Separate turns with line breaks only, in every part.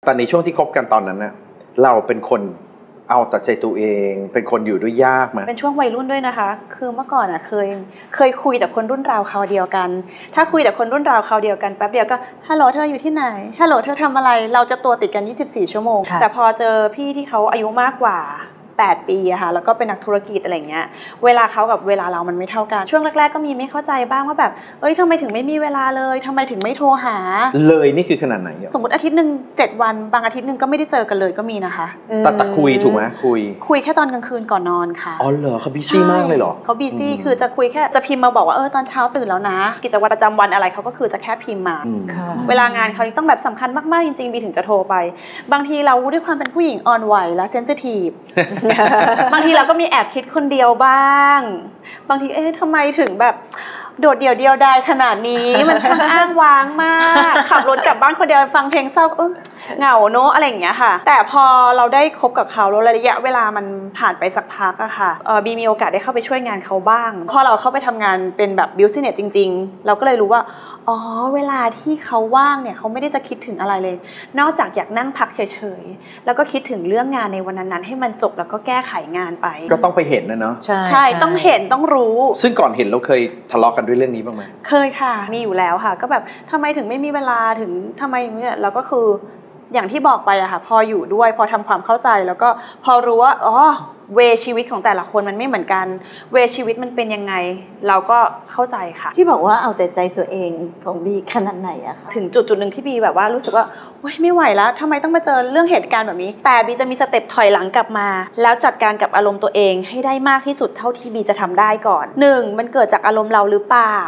แต่ในช่วงที่คบกันตอนนั้นน่ะเราเป็นคนเอาแต่ใจตัวเองเป็นคนอยู่ด้วยยากไหม
เป็นช่วงวัยรุ่นด้วยนะคะคือเมื่อก่อนอ่ะเคยคุยแต่คนรุ่นราวคราวเดียวกันถ้าคุยแต่คนรุ่นราวคราวเดียวกันแป๊บเดียวก็ฮัลโหลเธออยู่ที่ไหนฮัลโหลเธอทำอะไรเราจะตัวติดกัน24ชั่วโมงแต่พอเจอพี่ที่เขาอายุมากกว่า8 ปีอะค่ะแล้วก็เป็นนักธุรกิจอะไรเงี้ยเวลาเขากับเวลาเรามันไม่เท่ากันช่วงแรกๆก็มีไม่เข้าใจบ้างว่าแบบทำไมถึงไม่มีเวลาเลยทำไมถึงไม่โทรหา
เลยนี่คือขนาดไหน
สมมติอาทิตย์นึง7 วันบางอาทิตย์นึงก็ไม่ได้เจอกันเลยก็มีนะคะ
แต่คุยถูกไหมคุย
แค่ตอนกลางคืนก่อนนอนค่ะ
อ๋อเหรอเขาบีซี่มากเลยเหรอ
เขาบีซี่คือจะคุยแค่จะพิมพ์มาบอกว่าตอนเช้าตื่นแล้วนะกิจวัตรประจำวันอะไรเขาก็คือจะแค่พิมพ์มาเวลางานเขาต้องแบบสำคัญมากๆจริงๆบีถึงจะโทรไปบางทีเราด้วยความเป็นผู้หญิงอ่อนไหวและเซนซิทีฟบางทีเราก็มีแอบคิดคนเดียวบ้างบางทีทำไมถึงแบบโดดเดี่ยวเดียวดายขนาดนี้มันช่างอ้างว้างมากขับรถกลับบ้านคนเดียวฟังเพลงเศร้าเหงาเนอะอะไรอย่างเงี้ยค่ะแต่พอเราได้คบกับเขาแล้วระยะเวลามันผ่านไปสักพักอะค่ะบีมีโอกาสได้เข้าไปช่วยงานเขาบ้างพอเราเข้าไปทำงานเป็นแบบบิวซิเนสจริงๆเราก็เลยรู้ว่าเวลาที่เขาว่างเนี่ยเขาไม่ได้จะคิดถึงอะไรเลยนอกจากอยากนั่งพักเฉยๆแล้วก็คิดถึงเรื่องงานในวันนั้นๆให้มันจบแล้วก็แก้ไขงานไป
ก็ต้องไปเห็นนะเนาะ
ใช่ต้องเห็นต้องรู้
ซึ่งก่อนเห็นเราเคยทะเลาะกันด้วยเรื่องนี้บ้างไหม
เคยค่ะมีอยู่แล้วค่ะก็แบบทำไมถึงไม่มีเวลาถึงทำไมเนี่ยเราก็คืออย่างที่บอกไปอะค่ะพออยู่ด้วยพอทำความเข้าใจแล้วก็พอรู้ว่าเวชีวิตของแต่ละคนมันไม่เหมือนกันเวชีวิตมันเป็นยังไงเราก็เข้าใจค่ะ
ที่บอกว่าเอาแต่ใจตัวเองของบีขนาดไหนอะคะ
ถึงจุดหนึ่งที่บีแบบว่ารู้สึกว่าโอ๊ยไม่ไหวแล้วทำไมต้องมาเจอเรื่องเหตุการณ์แบบนี้แต่บีจะมีสเต็ปถอยหลังกลับมาแล้วจัดการกับอารมณ์ตัวเองให้ได้มากที่สุดเท่าที่บีจะทำได้ก่อน1มันเกิดจากอารมณ์เราหรือเปล่า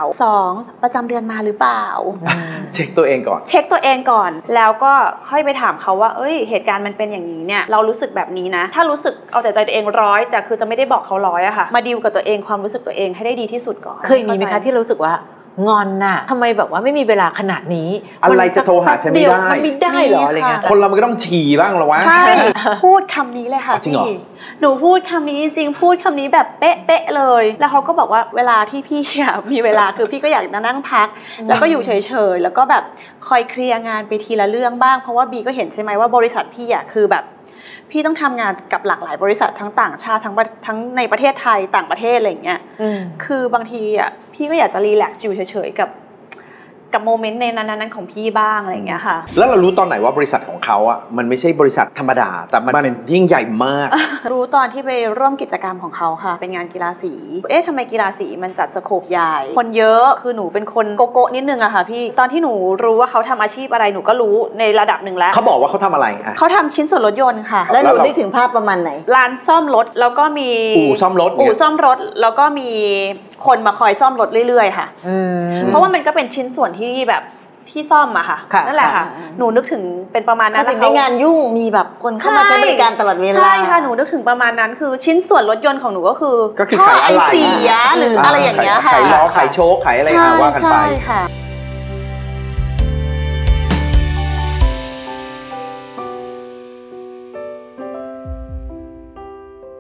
2ประจำเดือนมาหรือเปล่า
เช็คตัวเองก่อน
แล้วก็ค่อยไปถามเขาว่าเหตุการณ์มันเป็นอย่างนี้เนี่ยเรารู้สึกแบบนี้นะถ้ารู้สึกเอาแต่ใจตัวเอง100แต่คือจะไม่ได้บอกเขา100อะค่ะมาดีลกับตัวเองความรู้สึกตัวเองให้ได้ดีที่สุดก่อน
เคยมีไหมคะที่รู้สึกว่างอนน่ะทำไมแบบว่าไม่มีเวลาขนาดนี้
อะไรจะโทรหาฉันไม่ได้
มันไม่ได้หรออะไรเงี้ย
คนเรามันก็ต้องฉี่บ้างหรอวะ
ใช่พูดคำนี้เลยค่ะพี่หนูพูดคำนี้จริงๆพูดคำนี้แบบเป๊ะๆเลยแล้วเขาก็บอกว่าเวลาที่พี่มีเวลาคือพี่ก็อยากนั่งพักแล้วก็อยู่เฉยๆแล้วก็แบบคอยเคลียร์งานไปทีละเรื่องบ้างเพราะว่าบีก็เห็นใช่ไหมว่าบริษัทพี่อะคือแบบพี่ต้องทำงานกับหลากหลายบริษัททั้งต่างชาติทั้งในประเทศไทยต่างประเทศอะไรอย่างเงี้ยคือบางทีอ่ะพี่ก็อยากจะรีแลกซ์อยู่เฉยๆกับโมเมนต์ในนั้นของพี่บ้างอะไรอย่างเงี้ยค่ะ
แล้วเรารู้ตอนไหนว่าบริษัทของเขาอ่ะมันไม่ใช่บริษัทธรรมดาแต่มันเป็นยิ่งใหญ่มาก
รู้ตอนที่ไปร่วมกิจกรรมของเขาค่ะเป็นงานกีฬาสีทำไมกีฬาสีมันจัดสโคปใหญ่คนเยอะคือหนูเป็นคนโกโก้นิดนึงอะค่ะพี่ตอนที่หนูรู้ว่าเขาทำอาชีพอะไรหนูก็รู้ในระดับหนึ่งแล้ว
เขาบอกว่าเขาทำอะไร
เขาทำชิ้นส่วนรถยนต์ค่ะ
แล้วหนูได้ถึงภาพประมาณไหน
ร้านซ่อมรถแล้วก็มี
อู่ซ่อมรถ
แล้วก็มีคนมาคอยซ่อมรถเรื่อยๆค่ะเพราะว่ามันก็เป็นชิ้นส่วนที่แบบที่ซ่อมอะค่ะนั่นแหละค่ะหนูนึกถึงเป็นประมาณนั้น
ถึงไม่งานยุ่งมีแบบคนเข้ามาใช้บริการตลอดเวลา
ใช่ค่ะหนูนึกถึงประมาณนั้นคือชิ้นส่วนรถยนต์ของหนูก็คือ
ขายอะไร
เสียหรืออะไรอย่างเงี้ยค่ะ
ขายล้อขายโชคขายอะไรว่ากันไป
ใช่ค่ะ